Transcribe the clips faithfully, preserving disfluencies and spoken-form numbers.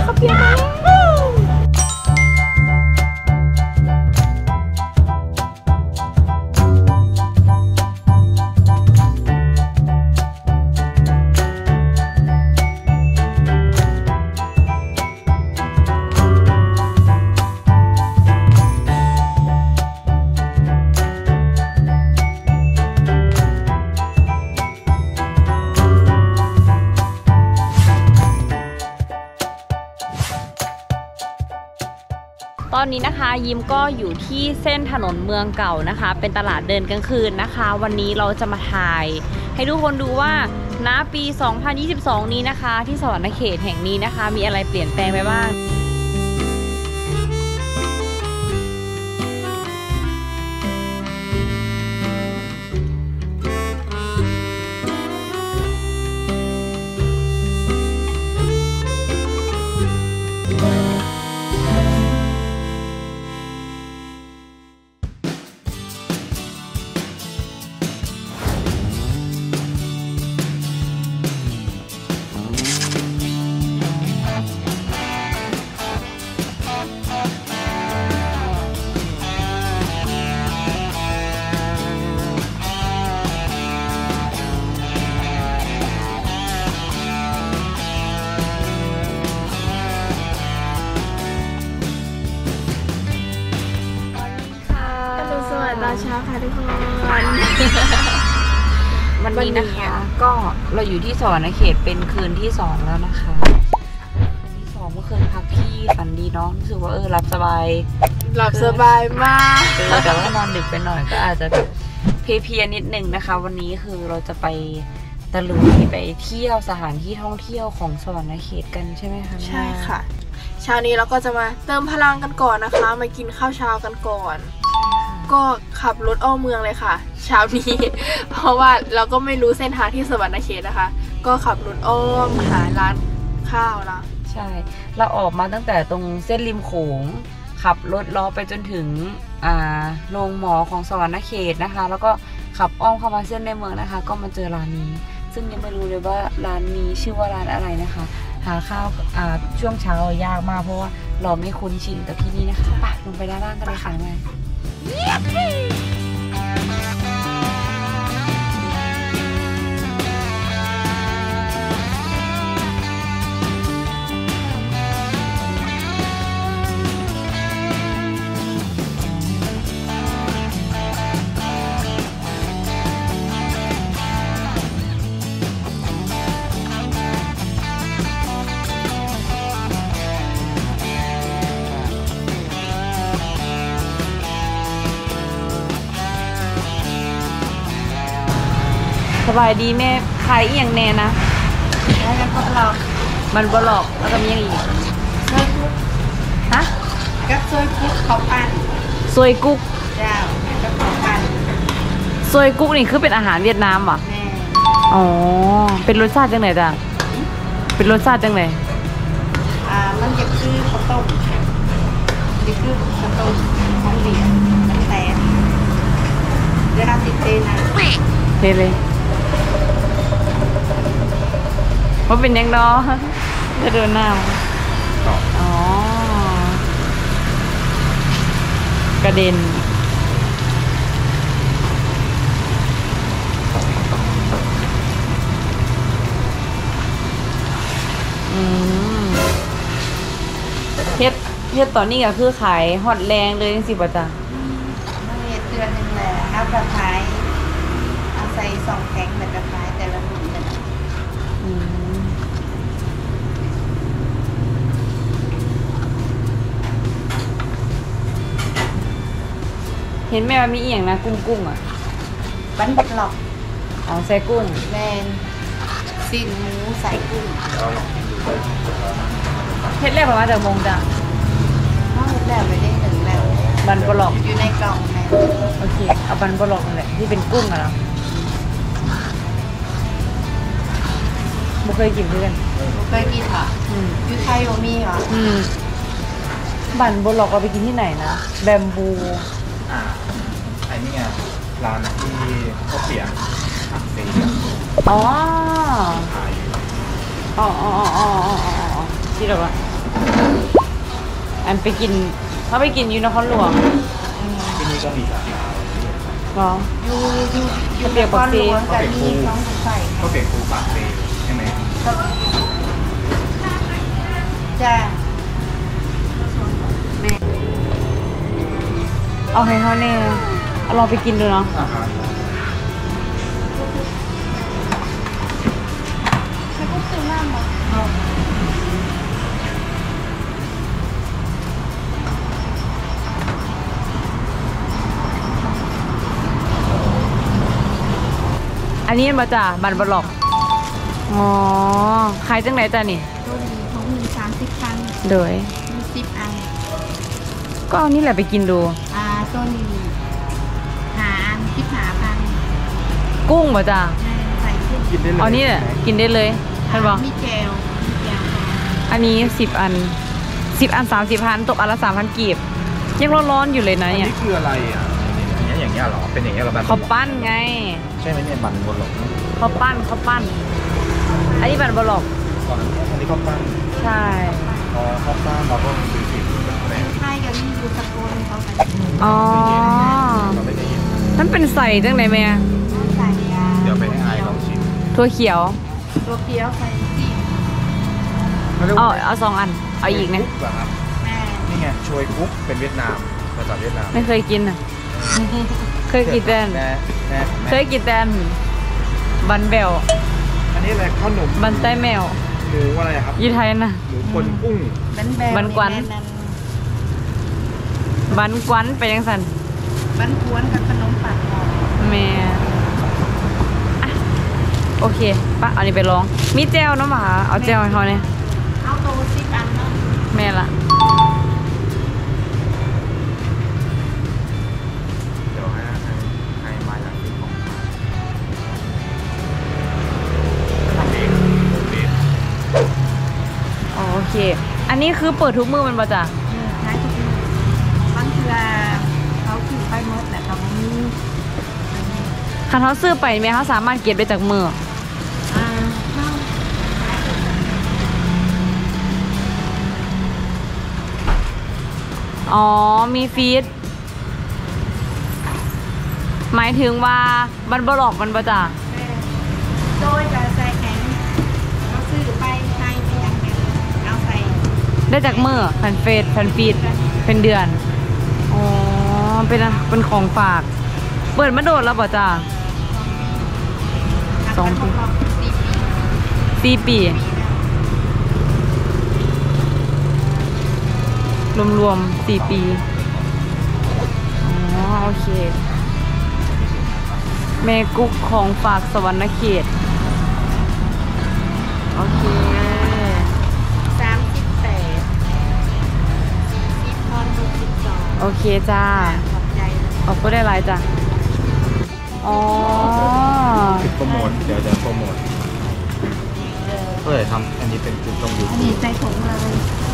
ข้าวเปียกมาแล้วตอนนี้นะคะยิมก็อยู่ที่เส้นถนนเมืองเก่านะคะเป็นตลาดเดินกลางคืนนะคะวันนี้เราจะมาถ่ายให้ทุกคนดูว่าณปีสองพันยี่สิบสองนี้นะคะที่สวรรณเขตแห่งนี้นะคะมีอะไรเปลี่ยนแปลงไปบ้างตอนเช้าค่ะทุกคนวันนี้นะคะก็เราอยู่ที่สวรรณเขตเป็นคืนที่สองแล้วนะคะคืนที่สองเมื่อคืนพักที่ฝันดีเนาะรู้สึกว่าเออหลับสบายหลับสบายมากแต่ว่านอนดึกไปหน่อยก็อาจจะแบบเพลียๆนิดนึงนะคะวันนี้คือเราจะไปตะลุยไปเที่ยวสถานที่ท่องเที่ยวของสวรรณเขตกันใช่ไหมคะใช่ค่ะเช้านี้เราก็จะมาเติมพลังกันก่อนนะคะมากินข้าวเช้ากันก่อนก็ขับรถอ้อมเมืองเลยค่ะเช้านี้ เพราะว่าเราก็ไม่รู้เส้นทางที่สวรรณเขตนะคะก็ขับรถอ้อมหาร้านข้าวนะใช่เราออกมาตั้งแต่ตรงเส้นริมโขงขับรถล้อไปจนถึงอ่าโรงหมอของสวรรณเขตนะคะแล้วก็ขับอ้อมเข้ามาเส้นในเมืองนะคะก็มาเจอร้านนี้ซึ่งยังไม่รู้เลยว่าร้านนี้ชื่อว่าร้านอะไรนะคะหาข้าวอ่าช่วงเช้ายากมากเพราะว่าเราไม่คุ้นชินกับที่นี่นะคะไปลงไปด้านล่างกันเลยค่ะแม่สบายดีแม่ขายอย่างแน่นะแล้วก็เรามันบล็อกแล้วก็มีอย่างอีกซอยกุ๊กฮะกับซอยกุ๊กเขาปั้นซอยกุ๊กเจ้ากับเขาปั้นซอยกุ๊กนี่คือเป็นอาหารเวียดนามเหรอแม่อ๋อเป็นรสชาติจังไหนจ้ะเป็นรสชาติจังไหนอ่ามันจะคือข้าวต้มจะคือข้าวต้มของเหลียงมันแตนเดี๋ยวเราติดเตนะเทเลยว่าเป็นยังดอจะโดนน้ำอ๋อกระเด็นอืมเฮ็ดเฮ็ดตอนนี้ก็คือขายฮอตแรงเลยสิป่ะจ๊ะเฮ็ดเดือนนึงแหละเอากระขายเอาใส่สองแข็งแต่กระขายแต่ละรุ่นแต่ละเห็นแม่ว่ามีอีกอย่างนะกุ้งกุ้งอ่ะบันบักหลอกอ๋อใส่กุ้งแมนซีนหมูใส่กุ้งเฮ็ดแรกประมาณจากโมงจ้ะเฮ็ดแรกไปได้หนึ่งแล้วบันบักหลอกอยู่ในกล่องแม่โอเคเอาบันบักหลอกนั่นแหละที่เป็นกุ้งอะเนาะบุเคยกินเพื่อนบุเคยกินค่ะอยู่ไทยโอมีเหรออืมบันบักหลอกเราไปกินที่ไหนนะแบมบูอ่าไอ้นี่ไงร้านที่ข้าวเปียกผักซีอ๋ออ๋ออ๋ออ๋ออ๋ออ๋อที่เราอะอันไปกินเขาไปกินยูนครหลวงที่นี่ก็มีสาขาหรออยู่อยู่อยู่เปียกปากเซแต่มีน้องใส่ก็เปียกปูปากเซใช่ไหมจ้าเอาให้เขาเนี่ยเอาลองไปกินดูเนาะไม่ต้องซื้อน้ำหรออันนี้มาจากบันบล็อกอ๋อขายจังไหนจ้ะนี่ตัวนี้เขามีสามสิบพันโดยมีสิบอันก็เอานี่แหละไปกินดูอ่าตัวนี้หาอันสิบหาพันกุ้งมาจ้ะใส่ขึ้นกินได้เลยเอานี่แหละกินได้เลยท่านบอกมีแจวมีแจวอันนี้สิบอันสิบอันสามสิบพันตกอันละสามพันกีบยังร้อนๆอยู่เลยนะเนี่ยนี่คืออะไรอ่ะอย่างเงี้ยอย่างเงี้ยหรอเป็นอย่างเงี้ยหรอเขาปั้นไงใช่ไหมเนี่ยบันบนหลอกเขาปั้นเขาปั้นอันนี้บันบล็อกก่อนอันนี้เขาปั้นใช่พอเขาปั้นเราก็ซื้อกินใช่กับนี่ดูสกุลเขาไปอ๋อมันเป็นใส่จังไหนแม่ใส่ยาเดี๋ยวไปให้อายลองชิมถั่วเขียวตัวเขียวใส่ที่เอาเอาสองอันเอาอีกนะแม่นี่ไงช่วยกุ๊กเป็นเวียดนามภาษาเวียดนามไม่เคยกินอ่ะเคยกินแต่เคยกินแต่บันเบลอันนี้อะไรขนมบันใต้แมวหมูอะไรครับยี่ไทยนะหมูคนกุ้งบันกวนบันกวนไปยังสันบันกวนกับขนมปังแม่โอเคปะเอานี่ไปลองมีเจลน้ำหมาเอาเจลให้เขาเนี่ยเอาโตสิกันเนาะแม่ละเดี๋ยวให้ให้มาจากที่ของทำเองเองโอเคอันนี้คือเปิดทุกมือมันป่ะจ๊ะใช่ทุกมือบางทีเขาคือไปหมดแหละตอนนี้คันเขาซื้อไปไหมเขาสามารถเก็บได้จากมืออ่าอ๋อมีฟีดหมายถึงว่าบันบล็อกมันป่ะจ๊ะโดยจะใส่แข็งเราซื้อไปใช้ไปอย่างเงี้ยเอาใส่ได้จากมือแผ่นเฟสแผ่นฟีดเป็นเดือนอ๋อเป็นเป็นของฝากเปิดมาโดดแล้วป่ะจ๊ะสองปีสี่ปีรวมๆสี่ปีอ๋อโอเคแม่กุ๊กของฝากสวรรณเขตโอเคสามสิบแปดสี่สิบพอนหกสิบสองโอเคจ้าขอบใจขอบคุณได้หลายจ้ะอ๋อโปรโมทเดี๋ยวจะโปรโมทเพื่อทำอันนี้เป็นจุดตรงอยู่อันนี้ใส่ถุงเลย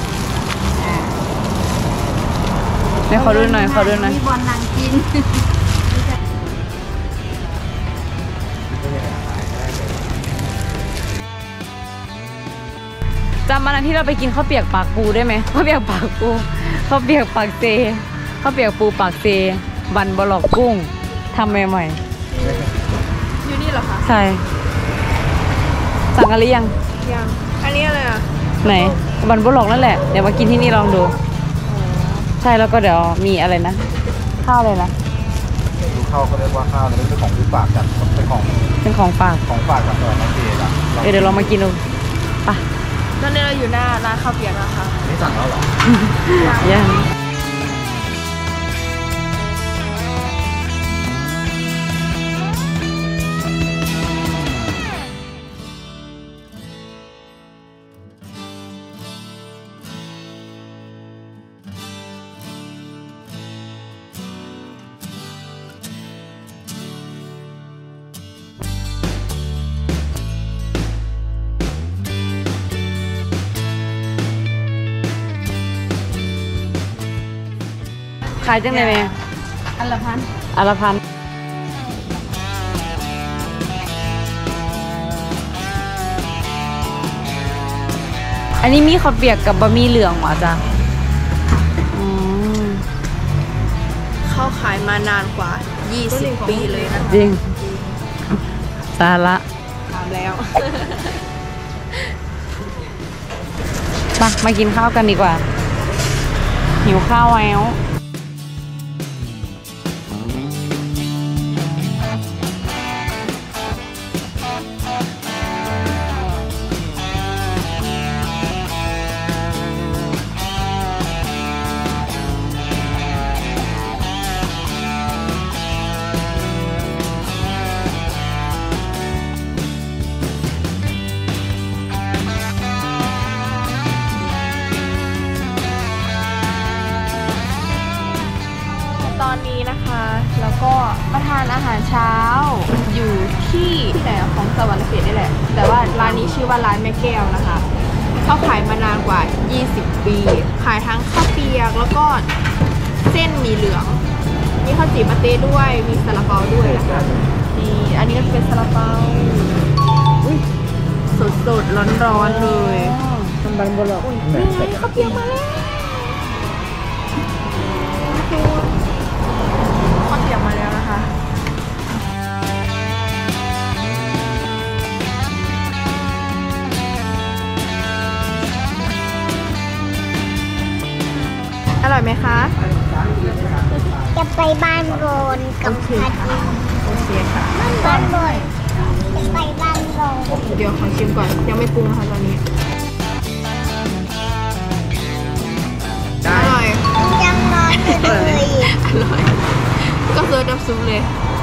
เดี๋ยวขอดูหน่อยขอดูหน่อยมีบอลนางกินจำวันนั้นที่เราไปกินข้าวเปียกปากปูได้ไหมข้าวเปียกปากปูข้าวเปียกปากเซข้าวเปียกปูปากเซบันบล็อกกุ้งทำใหม่ๆอยู่นี่เหรอคะใช่สั่งกันหรือยังยังอันนี้อะไรอ่ะไหนบันบล็อกนั่นแหละเดี๋ยวมากินที่นี่ลองดูใช่แล้วก็เดี๋ยวมีอะไรนะข้าวเลยนะดูข้าวเขาเรียกว่าข้าวแต่ไม่ใช่ของฝากกันเป็นของเป็นของฝากของฝากจากสวรรณเขตอ่ะเดี๋ยวเรามากินดูไปตอนนี้เราอยู่หน้าร้านข้าวเปียกนะคะนี่สั่งแล้วเหรอยังขายจังเลยไหมอันละพันอันละพันอันนี้มีข้าวเปียกกับบะหมี่เหลืองเหรอจ๊ะอืมเข้าขายมานานกว่ายี่สิบปีเลยนะจริงสาระถามแล้วมามากินข้าวกันดีกว่า หิวข้าวแล้วตอนนี้นะคะแล้วก็มาทานอาหารเช้าอยู่ที่ที่ไหนอะของสวรรค์เขตนี่แหละ แต่ว่าร้านนี้ชื่อว่าร้านแม่แก้วนะคะเขาขายมานานกว่ายี่สิบปี ขายทั้งข้าวเปียกแล้วก็เส้นหมี่เหลือง มีข้าวจี่ปาเต้ด้วยมีซาลาเปาด้วยนะคะนี่อันนี้ก็จะเป็นซาลาเปาสดๆร้อนๆเลยทำบันบล็อกนี่ไงข้าวเปียกมาแล้วข้าวเปียกมาแล้วนะคะอร่อยไหมคะจะไปบ้านโรนกับพัดลมโอเคค่ะบ้านโรนจะไปบ้านโรนเดี๋ยวขอชิมก่อน ยังไม่ปรุงนะคะตอนนี้ อร่อยยังนอนอยู่เลยอร่อย ก็เซิร์ฟน้ำซุปเลย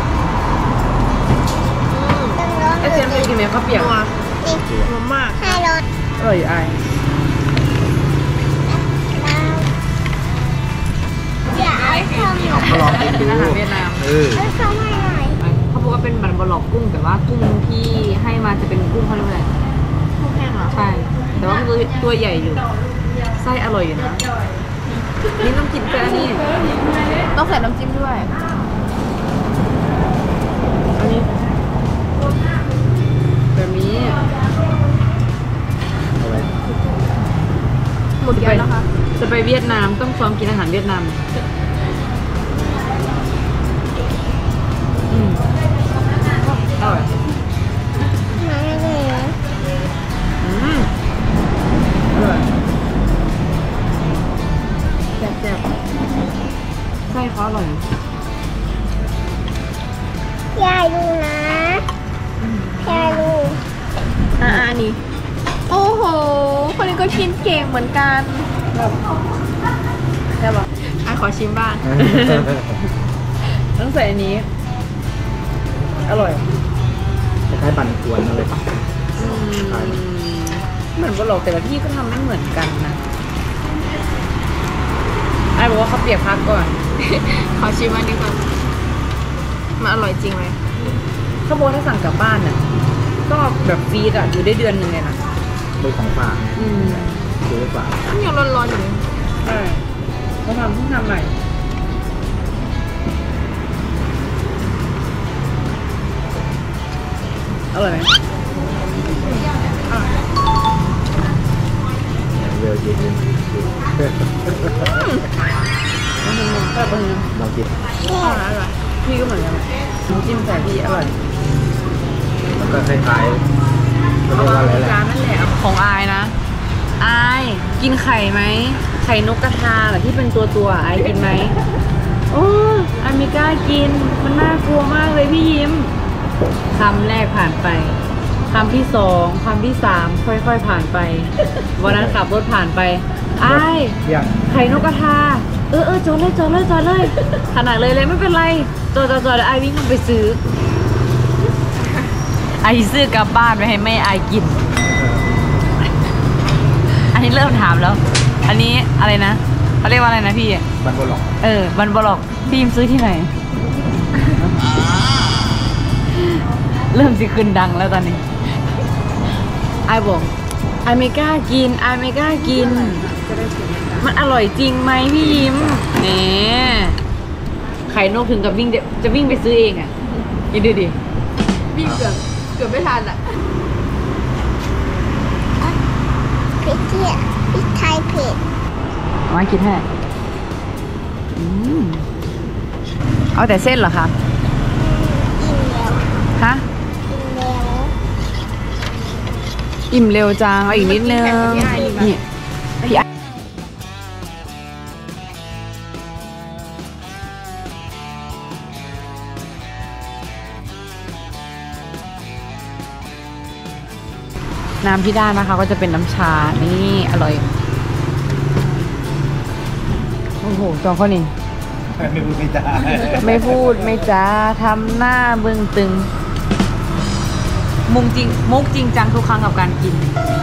ยังนอนไอเจนไปกินไหมข้าวเปียกนัวนี่นัวมากให้รถอร่อยอยู่ไออย่าเอาทำหน่อยก็ลองกินเป็นดูอาหารเวียดนามเออเอาทำให้หน่อยเขาบอกว่าเป็นบันบล็อกกุ้งแต่ว่ากุ้งที่ให้มาจะเป็นกุ้งเขาเรียกว่าอะไรกุ้งแห้งเหรอใช่ แต่ว่ามันตัวตัวใหญ่อยู่ ไส้อร่อยอยู่นะ นี่ต้องกินแค่นี้ต้องใส่น้ำจิ้มด้วยอันนี้แบบนี้อะไรหมดแก้วแล้วค่ะจะไปเวียดนามต้องซ้อมกินอาหารเวียดนามอืมอร่อยมาเลยอืมอร่อยแซ่บๆไส้เขาอร่อยยายดูนะยายดูอ่าอันนี้ โอ้โห คนนี้ก็กินเก่งเหมือนกันใช่ปะอ่ะขอชิมบ้างต้องใส่อันนี้ อร่อยคล้ายๆบันกวนอะไรปะอืมเหมือนว่าหรอกแต่ละที่ก็ทำไม่เหมือนกันนะไอ้บอกว่าเขาเปียกพักก่อนขอชิมอันนี้ก่อนมันอร่อยจริงไหมเขาบอกถ้าสั่งกลับบ้านน่ะก็แบบฟรีดอ่ะอยู่ได้เดือนหนึ่งเลยนะดูของฝากอืมซื้อฝากมันยังร้อนๆอยู่เลยใช่เขาทำเพิ่งทำใหม่อร่อยไหมเวลยินต้องกินมันก็ต้องกินลองกินอร่อยอร่อยพี่ก็เหมือนกันน้ำจิ้มใส่พี่อร่อยมันก็คล้ายๆเขาเรียกว่าอะไรแหละจานนั่นแหละของอายนะอายกินไข่ไหมไข่นกกระทาแบบที่เป็นตัวตัวๆอายกินไหมโอ้อายไม่กล้ากินมันน่ากลัวมากเลยพี่ยิ้มคำแรกผ่านไปคำที่สองคำที่สามค่อยๆผ่านไปวันนั้นขับรถผ่านไปอายเที่ยงไข่นกกระทาเออเออจอดเลยจอดเลยจอดเลยขนาดเลยเลยไม่เป็นไรจอดจอดจอดแล้วไอวิ่งไปซื้อไอซื้อกลับบ้านไปให้แม่ไอกิน อันนี้เริ่มถามแล้ว อันนี้อะไรนะเขาเรียกว่าอะไรนะพี่บันบนหลอกเออบันบล็อกพี่ยิมซื้อที่ไหน เริ่มสิขึ้นดังแล้วตอนนี้ไอบอกไอไม่กล้ากินไอไม่กล้ากิน มันอร่อยจริงไหมพี่ยิ้มเนี่ยไข่นกถึงกับวิ่งจะจะวิ่งไปซื้อเองอ่ะยินดูดิพี่เกือบเกือบไม่ทันอ่ะเผ็ริกเกียพริกไทยเผ็ดมากินให้อืมเอาแต่เส้นเหรอคะอิ่มแล้วฮะอิ่มแล้วอิ่มเร็วจังเอาอีกนิดนึงนี่พี่ไอน้ำที่ได้นะคะก็จะเป็นน้ำชา นี่อร่อย โอ้โหจองเขานี่ไม่พูดไม่จาไม่พูดไม่จ้าทำหน้าบึ้งตึง มุงจริงมุกจริงจังทุกครั้งกับการกิน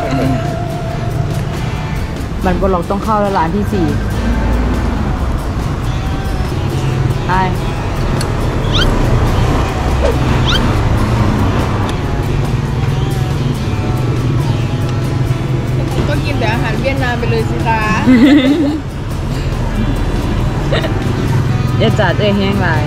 มันบนหลอกต้องเข้าแล้วร้านที่สี่ไปก็กินแต่อาหารเวียดนามไปเลยสิคะอย่าจัดเอ้ยแห้งไร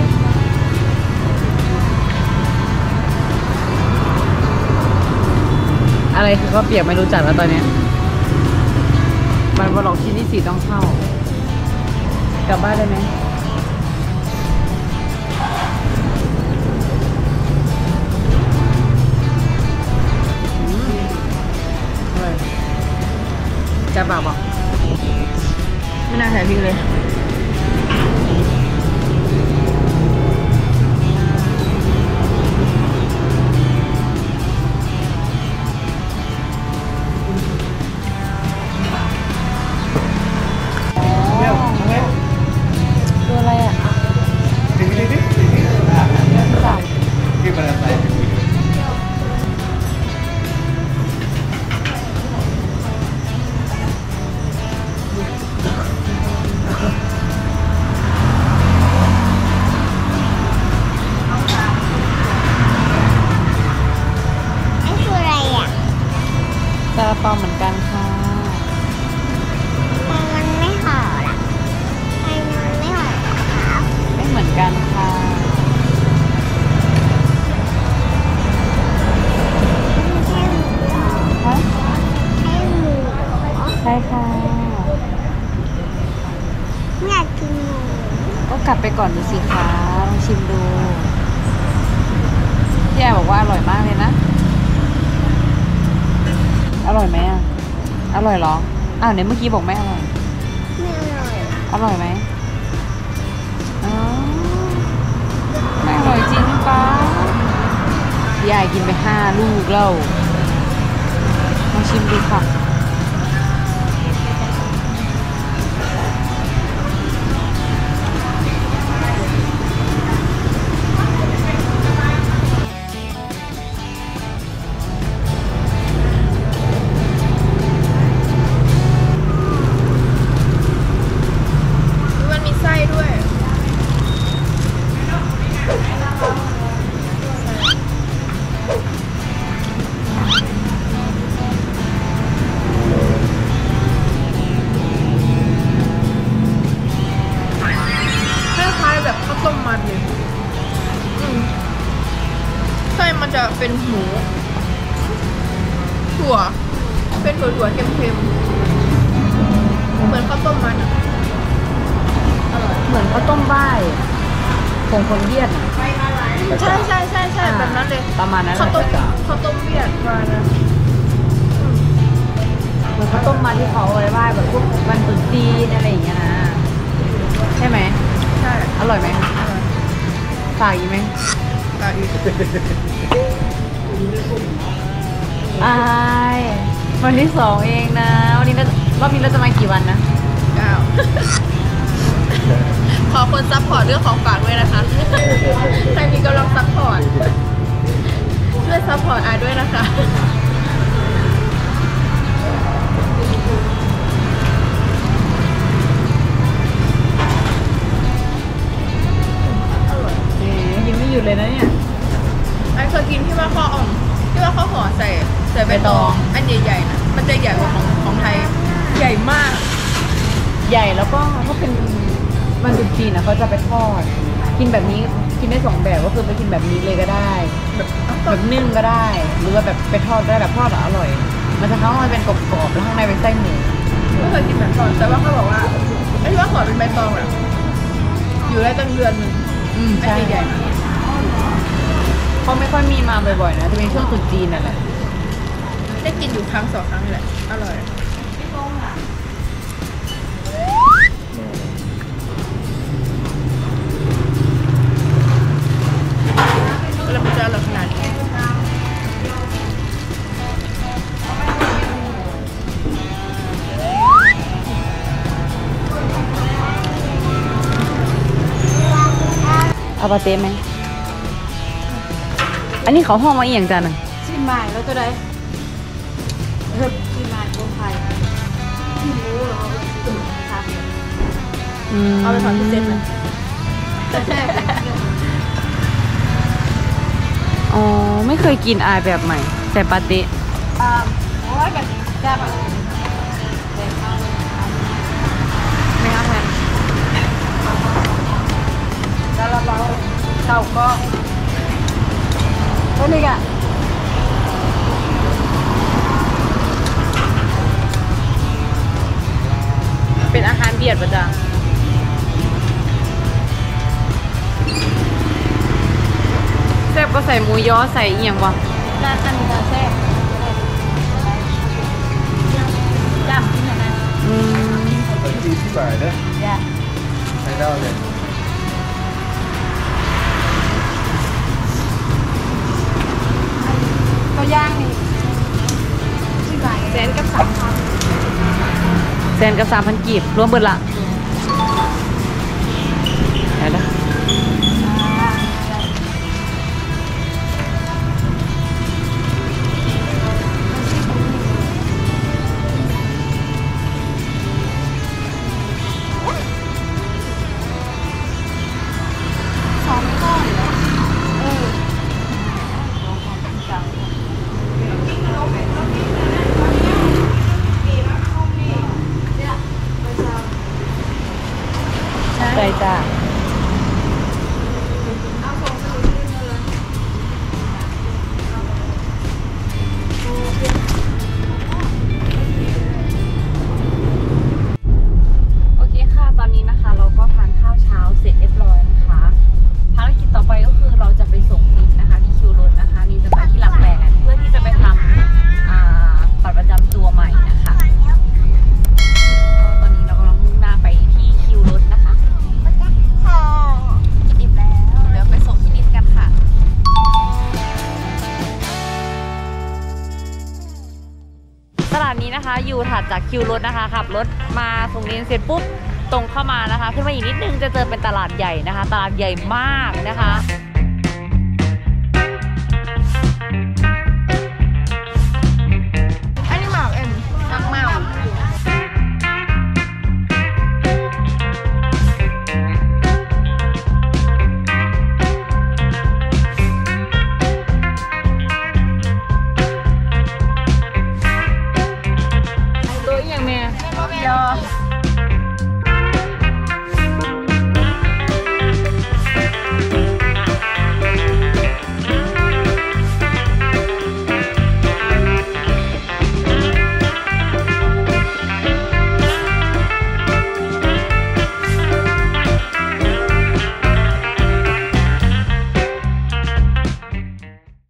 อะไรคือข้าวเปียกไม่รู้จักแล้วตอนเนี้ยมันบนหลอกชิ้นที่สี่ต้องเข้ากลับบ้านได้ไหมจะบอกบอกไม่น่าใส่พริกเลยตัวอะไรอ่ะที่มันอะไรไอ้คืออะไรอ่ะซาลาเปาเหมือนกันค่ะทำไมมันไม่ห่อล่ะทำไมมันไม่ห่อครับไม่เหมือนกันค่ะไม่ใช่หมูเหรอฮะใช่หมูเหรอใช่ค่ะไม่อยากกินหมูก็กลับไปก่อนดูสิคะลองชิมดูพี่แอร์บอกว่าอร่อยมากเลยนะ อร่อยไหมอ่ะ อร่อยเหรอ อ้าวเนี่ยเมื่อกี้บอกไม่อร่อยไม่อร่อยอร่อยไหมอ๋อไม่อร่อยจริงหรือเปล่ายายกินไปห้าลูกแล้วลองชิมดูค่ะมันมีไส้ด้วย คล้ายๆแบบข้าวต้มมัดเลยอืมไส้มันจะเป็นหมู ถั่ว เป็นถั่วถั่วๆเค็มๆ เหมือนข้าวต้มมัดอะเหมือนข้าวต้มบ้ายของคนเวียดน่ะใช่ใช่ใช่ใช่แบบนั้นเลยประมาณนั้นแหข้าวละต้มข้าวต้มเวียดมานะเหมือนข้าวต้มมาที่เขาเอาไว้ไหว้แบบพวกวันตรุษจีนอะไรอย่างเงี้ยนะ ใช่ไหมใช่อร่อยไหมฝากอีกไหมตาอีกอายวันที่สองเองนะ วันนี้เรารอบนี้เราจะมากี่วันนะเก้า ขอคนซัพพอร์ตเรื่องของฝากด้วยนะคะ ใครมีกำลังซัพพอร์ต ช่วยซัพพอร์ตอาด้วยนะคะเอ๊ะกินไม่หยุดเลยนะเนี่ยไอ้เคยกินที่ว่าข้าวอ่อมที่ว่าข้าวห่อใส่ใส่ใบตอง อันใหญ่ๆนะมันจะใหญ่กว่าของของไทย ใหญ่มากใหญ่แล้วก็ถ้าเป็นวันตรุษจีนนะเขาจะไปทอด กินแบบนี้กินได้สองแบบก็คือไปกินแบบนี้เลยก็ได้แบบแบบนึ่งก็ได้ หรือว่าแบบไปทอดได้แบบทอดอะอร่อยอมันจะข้างนอกเป็นกรอบๆแล้วข้างในเป็นไส้หมูไม่เคยกินแบบก่อนแต่ว่าเขาบอกว่าไอ้ที่ว่าขอเป็นใบตองอะอยู่ได้ตั้งเดือนหนึงอืมไม่ใช่ใหญ่เขาไม่ค่อยมีมาบ่อยๆนะจะเป็นช่วงตรุษจีนนั่นแหละได้กินอยู่ครั้งสองครั้งนี่แหละอร่อยแล้วมันจะอร่อยขนาดนี้เอาปาเต้ไหมอันนี้เขาห้องมาอีกอย่างจานหนึ่งชิมใหม่แล้วจะได้เฮ้ยชิมใหม่คนไทยที่รู้เหรอครับ เอาไปทำพิเศษเลยอ๋อไม่เคยกินอายแบบใหม่แต่ปาเต้อ่าโอ้ยแบบแซ่บอ่ะไม่เอาไงแล้วเราเราเต่าก็ตัวนี้อ่ะเป็นอาหารเบียดปะจ๊ะแซ่บก็ใส่หมูยอใส่เอียงวะร้านอันนี้ก็แซ่บจำที่ไหนนะอืมสี่สิบบาทเด้อจ้ะใช้ได้เลยตัวย่างนี่ที่ไหนแสนกับสามพันแซนกับสามพันกีบรวมเบิดละไหนนะได้จ้าโอเคค่ะตอนนี้นะคะเราก็ทานข้าวเช้าเสร็จเรียบร้อยนะคะภารกิจต่อไปก็คือเราจะไปส่งนินนะคะที่คิวรถนะคะนินจะไปที่หลักแหลนเพื่อที่จะไปทำอ่าบัตรประจำตัวใหม่นะคะก็ตอนนี้เรากำลังมุ่งหน้าไปที่คิวรถนะคะอิ่มแล้วเดี๋ยวไปส่งที่นินกันค่ะตลาดนี้นะคะอยู่ถัดจากคิวรถนะคะขับรถมาส่งนินเสร็จปุ๊บตรงเข้ามานะคะขึ้นมาอีกนิดนึงจะเจอเป็นตลาดใหญ่นะคะตลาดใหญ่มากนะคะ